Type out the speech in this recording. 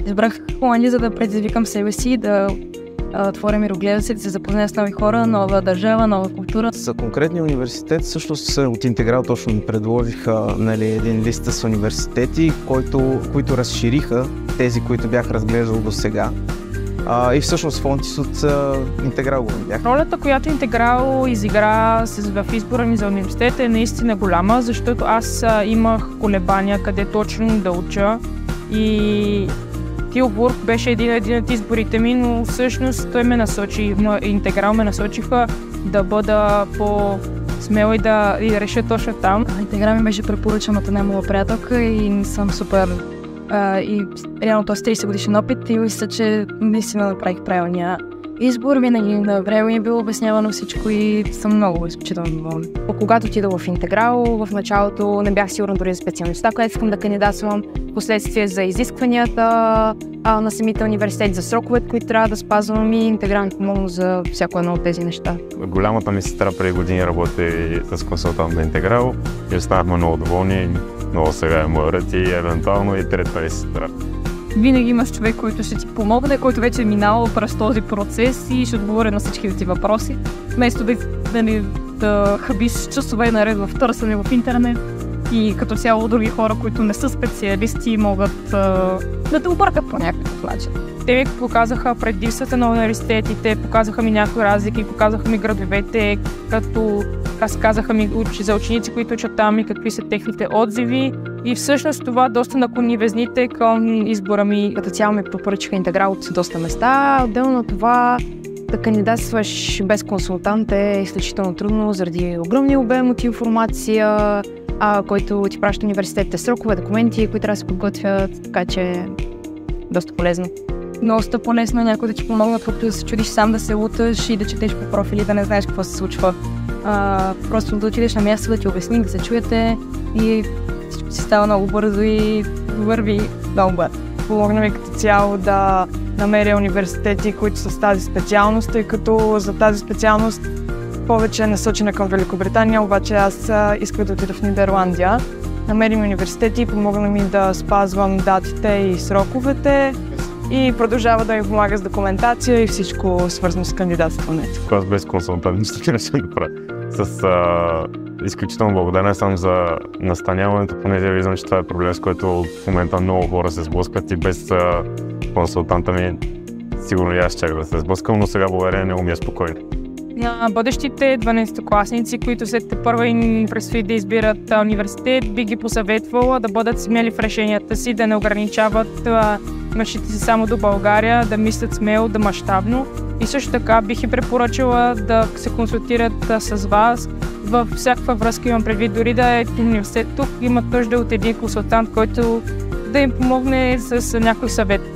Избрах Холандия, за да предизвикам себе си, да отворя мирогледа си, да се запозная с нови хора, нова държава, нова култура. За конкретния университет всъщност от Интеграл точно ми предложиха един лист с университети, които разшириха тези, които бях разглеждал до сега. И всъщност Фонтис от Интеграл го бях. Ролята, която Интеграл изигра в избора ми за университет е наистина голяма, защото аз имах колебания къде точно да уча и Тилбург беше един от изборите ми, но всъщност той ме насочи, Интеграл ме насочиха да бъда по-смела и да реша точно там. Интеграл ми беше препоръчан от една моя приятелка и съм супер. И реално този 30 годишен опит и мисля, че наистина направих правилния избор. Винаги на време ми е било обяснявано всичко и съм много изключително доволна. Когато отидох в Интеграл, в началото не бях сигурна дори за специалността, която искам да кандидатствам, последствие за изискванията на самите университети, за сроковете, които трябва да спазвам и Интеграл ми помогна за всяко едно от тези неща. Голямата ми сестра преди години работи с консултант на Интеграл и останахме много доволни. Много сега е моят ред и евентуално и трета ми сестра. Винаги имаш човек, който ще ти помогне, който вече е минал през този процес и ще отговори на всички ти въпроси. Вместо да хабиш часове наред в търсене в интернет и като цяло други хора, които не са специалисти, могат да те объркат по някакъв начин. Те ми показаха предимствата на университетите, показаха ми някои разлики, показаха ми градовете, като разказаха ми за ученици, които учат там и какви са техните отзиви. И всъщност това доста наклони везните към избора ми. Като цяло ми препоръчаха Интеграл от доста места. Отделно от това да кандидатстваш без консултант е изключително трудно заради огромния обем от информация, който ти праща университетите, срокове, документи, които трябва да се подготвят, така че доста полезно. Доста по-лесно някой да ти помогнат, колкото да се чудиш сам да се луташ и да четеш по профили, да не знаеш какво се случва. Просто да отидеш на място, да ти обясни, да се чуете и всичко си става много бързо и върви много бързо. Помогна ми като цяло да намеря университети, които са с тази специалност, тъй като за тази специалност повече е насочена към Великобритания, обаче аз исках да отида в Нидерландия. Намерим университети и помогна ми да спазвам датите и сроковете и продължава да ми помага с документация и всичко свързано с кандидатстването. Аз без консултант нищо не ще направя. Изключително благодарен съм за настаняването, понеже виждам, че това е проблем, с който в момента много хора се сблъскват и без консултанта ми сигурно и аз чак да се сблъскам, но сега благодарение него ми е спокойно. На бъдещите 12-класници, които след тепърва им предстои да избират университет, би ги посъветвала да бъдат смели в решенията си, да не ограничават мечтите си само до България, да мислят смело, да мащабно. И също така бих им препоръчала да се консултират с вас. Във всякаква връзка имам предвид, дори да е университет тук, имат нужда от един консултант, който да им помогне с някой съвет.